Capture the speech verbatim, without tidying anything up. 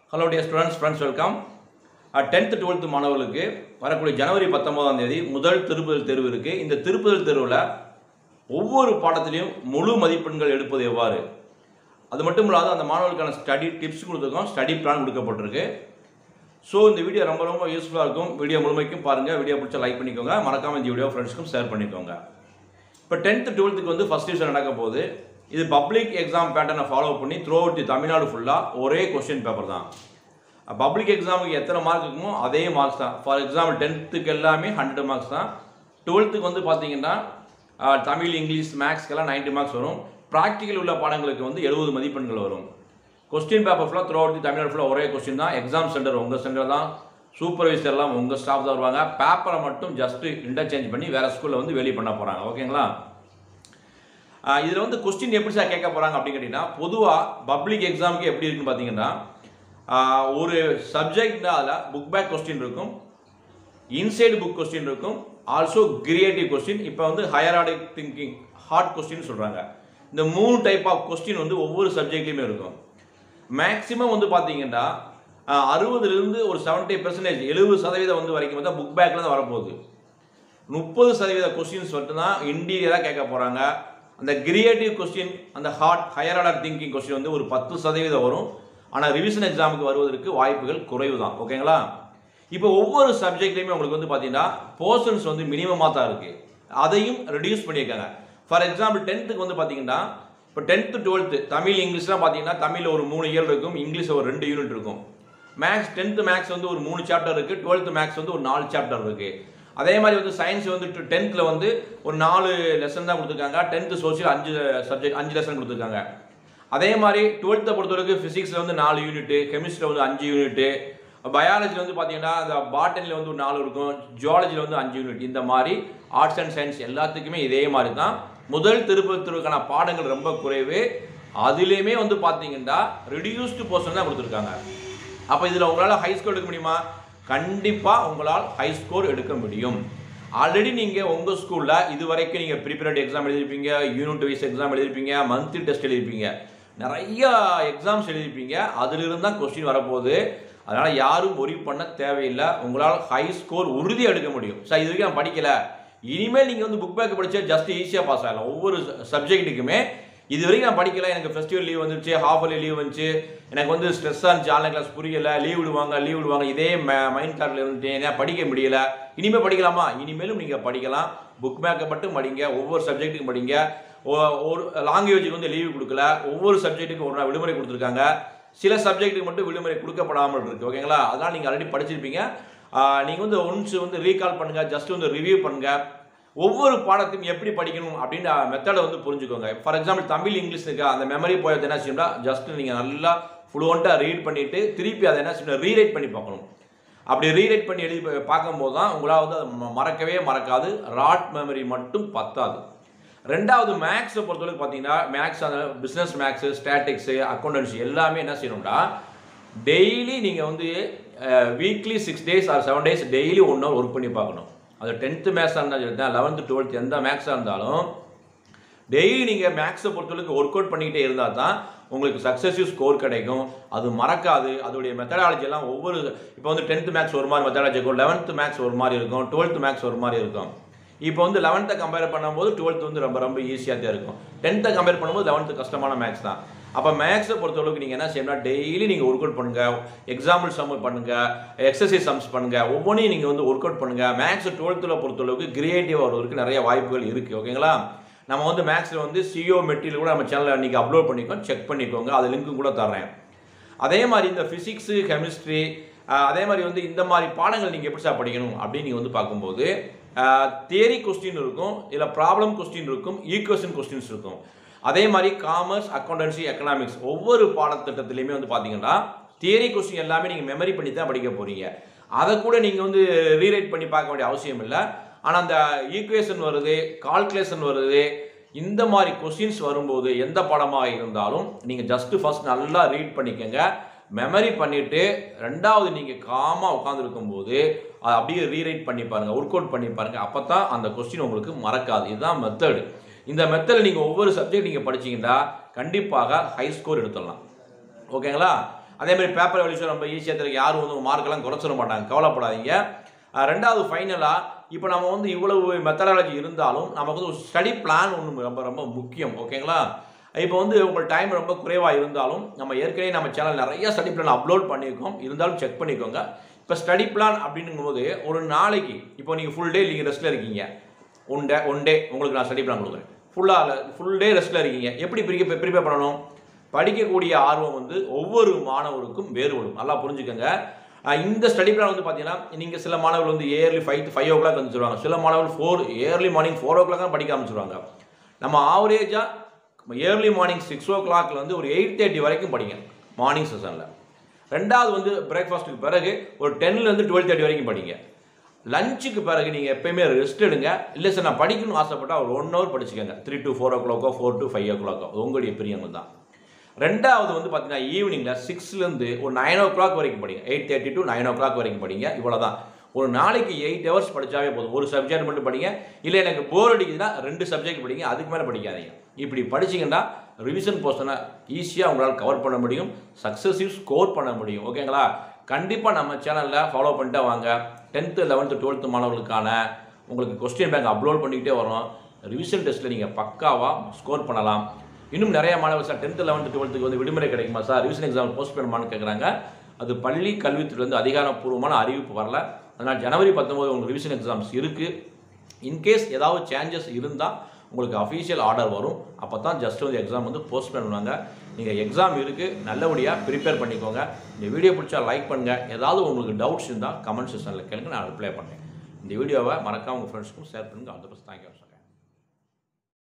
Hello dear students, friends, welcome. tenth twelfth மாணவர்களுக்கு வரக்கூடிய ஜனவரி பத்தொன்பதாம் தேதி முதல் திருப்புதல் தேர்வு இருக்கு. இந்த திருப்புதல் தேர்வுல ஒவ்வொரு பாடத்திலையும் முழு மதிப்பெண்கள் எடுப்பது எவ்வாறு, அது மட்டும் இல்லாத அந்த மாணவர்களுக்கான ஸ்டடி டிப்ஸ் கொடுத்துருக்கோம், ஸ்டடி பிளான் கொடுக்கப்பட்டிருக்கு. ஸோ இந்த வீடியோ ரொம்ப ரொம்ப யூஸ்ஃபுல்லாக இருக்கும். வீடியோ முழுமைக்கும் பாருங்கள். வீடியோ பிடிச்சா லைக் பண்ணிக்கோங்க. மறக்காம இந்த வீடியோ ஃப்ரெண்ட்ஸ்க்கும் ஷேர் பண்ணிக்கோங்க. இப்போ டென்த் டுவெல்த்துக்கு வந்து ஃபர்ஸ்ட் டிவிஷன் நடக்க போகுது. இது பப்ளிக் எக்ஸாம் பேட்டர்னை ஃபாலோ பண்ணி த்ரூ அவுட் தமிழ்நாடு ஃபுல்லாக ஒரே கொஸ்டின் பேப்பர் தான். பப்ளிக் எக்ஸாமுக்கு எத்தனை மார்க் இருக்குமோ அதே மார்க்ஸ் தான். ஃபார் எக்ஸாம்பிள் டென்த்துக்கு எல்லாமே ஹண்ட்ரட் மார்க்ஸ் தான். டுவெல்த்துக்கு வந்து பார்த்தீங்கன்னா தமிழ், இங்கிலீஷ், மேக்ஸ்க்கெல்லாம் நைன்ட்டி மார்க்ஸ் வரும். ப்ராக்டிக்கல் உள்ள பாடங்களுக்கு வந்து எழுபது மதிப்பெண்கள் வரும். கொஸ்டின் பேப்பர் ஃபுல்லாக த்ரூ அவுட் தமிழ்நாடு ஃபுல்லாக ஒரே கொஸ்டின் தான். எக்ஸாம் சென்டர் உங்கள் சென்டர் தான், சூப்பர்வைசர் எல்லாம் உங்கள் ஸ்டாஃப் தான் வருவாங்க. பேப்பரை மட்டும் ஜஸ்ட்டு இன்டர்சேஞ்ச் பண்ணி வேறு ஸ்கூலில் வந்து வெளியே பண்ண போகிறாங்க. ஓகேங்களா? இதில் வந்து கொஸ்டின் எப்படி சார் கேட்க போகிறாங்க அப்படின்னு கேட்டிங்கன்னா, பொதுவாக பப்ளிக் எக்ஸாமுக்கு எப்படி இருக்குன்னு பார்த்தீங்கன்னா, ஒரு சப்ஜெக்ட் அதில் புக் பேக் கொஸ்டின் இருக்கும், இன்சைடு புக் கொஸ்டின் இருக்கும், ஆல்சோ கிரியேட்டிவ் கொஸ்டின். இப்போ வந்து higher order thinking hard question சொல்கிறாங்க. இந்த மூணு டைப் ஆஃப் கொஸ்டின் வந்து ஒவ்வொரு சப்ஜெக்ட்லையுமே இருக்கும். மேக்ஸிமம் வந்து பார்த்தீங்கன்னா அறுபதுலேருந்து ஒரு செவன்ட்டி பெர்சன்டேஜ் எழுபது சதவீதம் வந்து வரைக்கும் பார்த்தா புக் பேக்கில் தான் வரப்போகுது. முப்பது சதவீத கொஸ்டின்ஸ் மட்டும் தான் இன்டீரியராக கேட்க போகிறாங்க. அந்த கிரியேட்டிவ் கொஸ்டின், அந்த hard higher order thinking question வந்து ஒரு பத்து சதவீதம் வரும். ஆனால் ரிவிஷன் எக்ஸாமுக்கு வருவதற்கு வாய்ப்புகள் குறைவு தான். ஓகேங்களா? இப்போ ஒவ்வொரு சப்ஜெக்ட்லையுமே உங்களுக்கு வந்து பார்த்தீங்கன்னா போர்ஷன்ஸ் வந்து மினிமமாக தான் இருக்குது. அதையும் ரெடியூஸ் பண்ணியிருக்காங்க. ஃபார் எக்ஸாம்பிள் டென்த்துக்கு வந்து பார்த்தீங்கன்னா, இப்போ டென்த்து டுவெல்த்து தமிழ் இங்கிலீஷ்லாம் பார்த்தீங்கன்னா தமிழில் ஒரு மூணு இயல் இருக்கும், இங்கிலீஷ் ஒரு ரெண்டு யூனிட் இருக்கும். மேக்ஸ் டென்த்து மேக்ஸ் வந்து ஒரு மூணு சாப்டர் இருக்குது, டுவெல்த்து மேக்ஸ் வந்து ஒரு நாலு சாப்டர் இருக்குது. அதே மாதிரி வந்து சயின்ஸ் வந்து டென்த்தில் வந்து ஒரு நாலு லெசன் தான் கொடுத்துருக்காங்க. டென்த்து சோசியல் அஞ்சு சப்ஜெக்ட் அஞ்சு லெசன் கொடுத்துருக்காங்க. அதே மாதிரி டுவெல்த்தை பொறுத்தவரைக்கும் ஃபிசிக்ஸில் வந்து நாலு யூனிட்டு, கெமிஸ்ட்ரியில் வந்து அஞ்சு யூனிட்டு, பயாலஜியில் வந்து பார்த்தீங்கன்னா அந்த பாட்டனியில் வந்து ஒரு நாலு இருக்கும், ஜுவாலஜியில் வந்து அஞ்சு யூனிட். இந்த மாதிரி ஆர்ட்ஸ் அண்ட் சயின்ஸ் எல்லாத்துக்குமே இதே மாதிரி தான். முதல் திருப்பத்திற்கான பாடங்கள் ரொம்ப குறைவு. அதுலேயுமே வந்து பார்த்தீங்கன்னா ரெடியூஸ்டு போர்ஷன் தான் கொடுத்துருக்காங்க. அப்போ இதில் உங்களால் ஹை ஸ்கோர் எடுக்க முடியுமா? கண்டிப்பாக உங்களால் ஹை ஸ்கோர் எடுக்க முடியும். ஆல்ரெடி நீங்கள் உங்கள் ஸ்கூலில் இது வரைக்கும் நீங்கள் ப்ரிப்பரேட் எக்ஸாம் எழுதிருப்பீங்க, யூனிட் வைஸ் எக்ஸாம் எழுதிருப்பீங்க, மந்த்லி டெஸ்ட் எழுதிருப்பீங்க, நிறையா எக்ஸாம்ஸ் எழுதிருப்பீங்க. அதிலிருந்து தான் கொஸ்டின் வரப்போகுது. அதனால் யாரும் ஒரி பண்ண தேவையில்லை. உங்களால் ஹை ஸ்கோர் உறுதியாக எடுக்க முடியும். சார் இது வரைக்கும் நான் படிக்கலை, இனிமேல் நீங்கள் வந்து புக் பேக் படித்தா ஜஸ்ட் ஈஸியாக பாஸ் ஆகலாம். ஒவ்வொரு சப்ஜெக்ட்டுக்குமே இது வரைக்கும் நான் படிக்கல, எனக்கு ஃபெஸ்டிவல் லீவ் வந்துருச்சு, ஹாஃப் இயர்லி லீவ் வந்துச்சு, எனக்கு வந்து ஸ்ட்ரெஸ்ஸாக இருந்துச்சு, ஆன்லைன் கிளாஸ் புரியலை, லீவ் விடுவாங்க லீவ் விடுவாங்க இதே மைண்ட் தாட்டில் இருந்துட்டு ஏன்னா படிக்க முடியல. இனிமேல் படிக்கலாமா? இனிமேலும் நீங்கள் படிக்கலாம். புக் பேக்கை மட்டும் படிங்க, ஒவ்வொரு சப்ஜெக்ட்டுக்கும் படிங்க. ஒரு லாங்குவேஜுக்கு வந்து லீவ் கொடுக்கல, ஒவ்வொரு சப்ஜெக்ட்டுக்கும் ஒரு நாள் விடுமுறை கொடுத்துருக்காங்க. சில சப்ஜெக்ட்டுக்கு மட்டும் விடுமுறை கொடுக்கப்படாமல் இருக்குது. ஓகேங்களா? அதனால் நீங்கள் ஆல்ரெடி படிச்சிருப்பீங்க. நீங்கள் வந்து ஒன்ஸ் வந்து ரீகால் பண்ணுங்கள், ஜஸ்ட் வந்து ரிவ்யூ பண்ணுங்கள். ஒவ்வொரு பாடத்தையும் எப்படி படிக்கணும் அப்படின்ற மெத்தடை வந்து புரிஞ்சுக்கோங்க. ஃபார் எக்ஸாம்பிள் தமிழ் இங்கிலீஷ் இருக்கா, அந்த மெமரி போயத்தை என்ன செய்யணும்னா ஜஸ்ட் நீங்கள் நல்லா ஃப்ளூவெண்ட்டாக ரீட் பண்ணிவிட்டு திருப்பி அதை என்ன செய்யணும், ரீரைட் பண்ணி பார்க்கணும். அப்படி ரீரைட் பண்ணி எழுதி பார்க்கும்போது தான் உங்களால் வந்து அதை மறக்கவே மறக்காது. ராட் மெமரி மட்டும் பத்தாது. ரெண்டாவது மேக்ஸை பொறுத்தவரைக்கும் பார்த்தீங்கன்னா மேக்ஸ், அந்த பிஸ்னஸ் மேக்ஸு, ஸ்டாட்டிக்ஸு, அக்கௌண்டன்சி எல்லாமே என்ன செய்யணும்னா டெய்லி நீங்கள் வந்து weekly six days or seven days daily one hour work பண்ணி பார்க்கணும். அது டென்த்து மேக்ஸாக இருந்தாலும் லெவன்த்து டுவெல்த் எந்த மேக்ஸாக இருந்தாலும் டெய்லி நீங்கள் மேக்ஸை பொறுத்தவரைக்கும் ஒர்க் அவுட் பண்ணிக்கிட்டே இருந்தால் தான் உங்களுக்கு சக்ஸஸிவ் ஸ்கோர் கிடைக்கும். அது மறக்காது. அதோடைய மெத்தடாலஜி எல்லாம் ஒவ்வொரு இப்போ வந்து டென்த்து மேக்ஸ் ஒரு மாதிரி மெத்தடாலஜி இருக்கும், லெவன்த்து மேக்ஸ் ஒரு மாதிரி இருக்கும், டுவெல்த்து மேக்ஸ் ஒரு மாதிரி இருக்கும். இப்போ வந்து லெவன்த்தை கம்பேர் பண்ணும்போது டுவெல்த் வந்து ரொம்ப ரொம்ப ஈஸியாக தான் இருக்கும். டென்த்தை கம்பேர் பண்ணும்போது லெவன்த்து கஷ்டமான மேக்ஸ் தான். அப்போ மேக்ஸை பொறுத்தளவுக்கு நீங்கள் என்ன செய்யணும்னா டெய்லி நீங்கள் ஒர்க் அவுட் பண்ணுங்கள், எக்ஸாம்பிள் சம் பண்ணுங்கள், எக்ஸசைஸ் சம்ஸ் பண்ணுங்கள், ஒவ்வொன்றையும் நீங்கள் வந்து ஒர்க் அவுட் பண்ணுங்கள். மேக்ஸ் டுவெல்த்தில் பொறுத்தளவுக்கு கிரியேட்டிவாக வருவதற்கு நிறைய வாய்ப்புகள் இருக்குது. ஓகேங்களா? நம்ம வந்து மேக்ஸில் வந்து சிஓ மெட்டீரியல் கூட நம்ம சேனலில் இன்றைக்கி அப்லோட் பண்ணிக்கோங்க, செக் பண்ணிக்கோங்க, அது லிங்க்கும் கூட தர்றேன். அதே மாதிரி இந்த ஃபிசிக்ஸு, கெமிஸ்ட்ரி, அதே மாதிரி வந்து இந்த மாதிரி பாடங்கள் நீங்கள் எப்படி சார் படிக்கணும் அப்படின்னு நீங்கள் வந்து பார்க்கும்போது தியரி கொஸ்டின் இருக்கும், இல்லை ப்ராப்ளம் கொஸ்டின் இருக்கும், ஈக்குவேஷன் கொஸ்டின்ஸ் இருக்கும். அதே மாதிரி காமர்ஸ், அக்கௌண்டன்சி, எக்கனாமிக்ஸ் ஒவ்வொரு பாடத்திட்டத்திலையுமே வந்து பார்த்தீங்கன்னா தியரி கொஸ்டின் எல்லாமே நீங்கள் மெமரி பண்ணி தான் படிக்க போகிறீங்க. அதை கூட நீங்கள் வந்து ரீரைட் பண்ணி பார்க்க வேண்டிய அவசியம் இல்லை. ஆனால் அந்த ஈக்குவேஷன் வருது, கால்குலேஷன் வருது, இந்த மாதிரி கொஸ்டின்ஸ் வரும்போது எந்த பாடமாக இருந்தாலும் நீங்கள் ஜஸ்ட்டு ஃபஸ்ட் நல்லா ரீட் பண்ணிக்கோங்க, மெமரி பண்ணிவிட்டு ரெண்டாவது நீங்கள் காமாக உட்காந்துருக்கும் போது அதை அப்படியே ரீரைட் பண்ணி பாருங்கள், ஒர்க் அவுட் பண்ணி பாருங்கள். அப்போ தான் அந்த கொஸ்டின் உங்களுக்கு மறக்காது. இதுதான் மெத்தடு. இந்த மெத்தடில் நீங்கள் ஒவ்வொரு சப்ஜெக்ட் நீங்கள் படிச்சிங்கன்னா கண்டிப்பாக ஹை ஸ்கோர் எடுத்துடலாம். ஓகேங்களா? அதேமாதிரி பேப்பர் வெளிச்சம் ரொம்ப ஈஸியாக தெரியும், யாரும் வந்து மார்க்கெல்லாம் குறைச்சிட மாட்டாங்க, கவலைப்படாதீங்க. ரெண்டாவது ஃபைனலாக இப்போ நம்ம வந்து இவ்வளவு மெத்தடாலஜி இருந்தாலும் நமக்கு வந்து ஒரு ஸ்டடி பிளான் ஒன்று ரொம்ப ரொம்ப முக்கியம். ஓகேங்களா? இப்போ வந்து உங்கள் டைம் ரொம்ப குறைவாக இருந்தாலும் நம்ம ஏற்கனவே நம்ம சேனல் நிறைய ஸ்டடி பிளான் அப்லோட் பண்ணியிருக்கோம், இருந்தாலும் செக் பண்ணிக்கோங்க. இப்போ ஸ்டடி பிளான் அப்படிங்கும்போது ஒரு நாளைக்கு இப்போ நீங்கள் ஃபுல் டே நீங்கள் ரெஸ்ட்டில் இருக்கீங்க, ஒன் டே ஒன் டே உங்களுக்கு நான் ஸ்டடி பிளான் கொடுக்குறேன். ஃபுல்லாக ஃபுல் டே ரெஸ்ட்டில் இருக்கீங்க, எப்படி பிரிக்க ப்ரிப்பேர் பண்ணணும்? படிக்கக்கூடிய ஆர்வம் வந்து ஒவ்வொரு மாணவருக்கும் வேறுபடும், நல்லா புரிஞ்சுக்கோங்க. இந்த ஸ்டடி பிளான் வந்து பார்த்தீங்கன்னா நீங்கள் சில மாணவர்கள் வந்து early five five o'clock வந்துச்சுருவாங்க, சில மாணவர்கள் four early morning four o'clock தான் படிக்க ஆரம்பிச்சிருவாங்க. நம்ம ஆவரேஜாக ஏர்லி மார்னிங் சிக்ஸ் ஓ கிளாக்ல வந்து ஒரு எயிட் தேர்ட்டி வரைக்கும் படிங்க மார்னிங் செஷனில். ரெண்டாவது வந்து பிரேக்ஃபாஸ்ட்டுக்கு பிறகு ஒரு டென்லேருந்து டுவெல் தேர்ட்டி வரைக்கும் படிங்க. லஞ்சுக்கு பிறகு நீங்கள் எப்பயுமே ரெஸ்ட் எடுங்க. இல்லை சார் நான் படிக்கணும்னு ஆசைப்பட்டால் ஒரு ஒன் ஹவர் படிச்சுக்கோங்க, த்ரீ டு ஃபோர் ஓ கிளாக்கோ ஃபோர் டு ஃபைவ் ஓ கிளாக்கோ, உங்களுடைய பிரியங்கள் தான். ரெண்டாவது வந்து பார்த்தீங்கன்னா ஈவினிங்கில் சிக்ஸ்லேருந்து ஒரு நைன் ஓ கிளாக் வரைக்கும் படிங்க, eight thirty to nine o'clock வரைக்கும் படிங்க. இவ்வளோ தான். ஒரு நாளைக்கு எயிட் ஹவர்ஸ் படித்தாவே போதும். ஒரு சப்ஜெக்ட் மட்டும் படிங்க, இல்லை எனக்கு போர் அடிக்குதுன்னா ரெண்டு சப்ஜெக்ட் படிங்க, அதுக்கு மேலே படிக்காதீங்க. இப்படி படிச்சிங்கன்னா ரிவிஷன் போர்ஷனை ஈஸியாக உங்களால் கவர் பண்ண முடியும், சக்ஸஸிவ் ஸ்கோர் பண்ண முடியும். ஓகேங்களா? கண்டிப்பாக நம்ம சேனலில் ஃபாலோ பண்ணிட்டு வாங்க. டென்த்து லெவன்த்து டுவெல்த்து மாணவர்களுக்கான உங்களுக்கு கொஸ்டின் பேங்க் அப்லோட் பண்ணிக்கிட்டே வரோம். ரிவிஷன் டெஸ்ட்டில் நீங்கள் பக்காவாக ஸ்கோர் பண்ணலாம். இன்னும் நிறைய மாணவர்கள் சார் டென்த்து லெவன்த்து டுவெல்த்துக்கு வந்து விடுமுறை கிடைக்குமா சார், ரிவிஷன் எக்ஸாம் போஸ்ட் பண்ணுமான்னு கேட்குறாங்க. அது பள்ளி கல்வித்துறையிலேருந்து அதிகாரப்பூர்வமான அறிவிப்பு வரல. அதனால் ஜனவரி பத்தொம்போது உங்களுக்கு ரிவிஷன் எக்ஸாம்ஸ் இருக்குது. இன்கேஸ் ஏதாவது சேஞ்சஸ் இருந்தால் உங்களுக்கு அஃபீஷியல் ஆர்டர் வரும், அப்போ தான் ஜஸ்ட் வந்து எக்ஸாம் வந்து போஸ்ட் பண்ணுவாங்க. நீங்கள் எக்ஸாம் இருக்குது, நல்லபடியாக ப்ரிப்பேர் பண்ணிக்கோங்க. இந்த வீடியோ பிடிச்சா லைக் பண்ணுங்கள். ஏதாவது உங்களுக்கு டவுட்ஸ் இருந்தால் கமெண்ட் செக்ஷனில் கேளுங்க, நான் ரிப்ளை பண்ணுறேன். இந்த வீடியோவை மறக்காம உங்கள் ஃப்ரெண்ட்ஸ்க்கும் ஷேர் பண்ணுங்கள். All the best. Thank you sir.